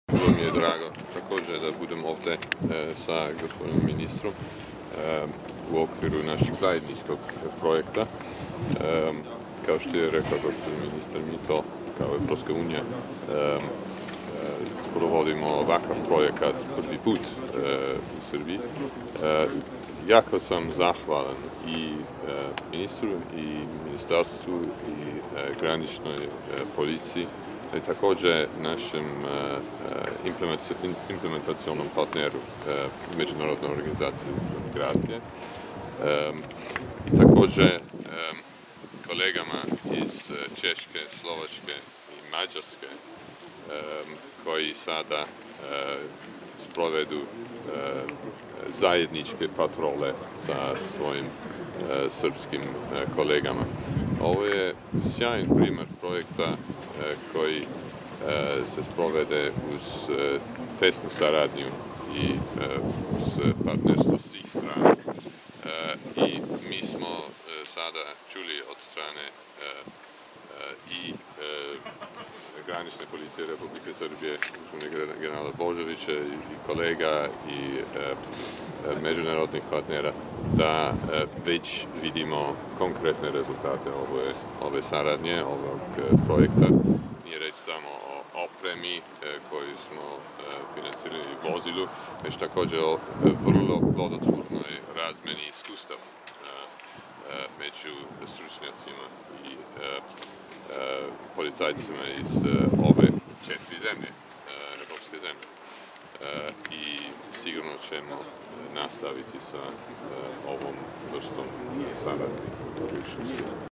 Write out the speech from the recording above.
Vrlo mi je drago također da budem ovdje sa gospodinom ministrom u okviru našeg zajedničkog projekta. Kao što je rekao gospodin ministar, mi to kao Evropska unija sprovodimo ovakav projekat prvi put u Srbiji. Jako sam zahvalan i ministru i ministarstvu i graničnoj policiji, i također našem implementacionom partneru Međunarodne organizacije za migracije i također kolegama iz Češke, Slovačke i Mađarske koji sada sprovedu zajedničke patrole sa svojim srpskim kolegama. Ovo je sjajan primjer projekta koji se sprovede uz tesnu saradnju i uz partnerstvo svih strana. I mi smo sada čuli od strane i granične policije Republike Srbije, generala Božovića i kolega i međunarodnih partnera, da već vidimo konkretne rezultate ove saradnje, ovog projekta. Nije reč samo o opremi koju smo financirali i vozilu, već također o vrlo plodotvornoj razmeni iskustava među stručnjacima i policajcima iz ove 4 zemlje, evropske zemlje. I sigurno ćemo nastaviti sa ovom vrstom saradnje u budućnosti.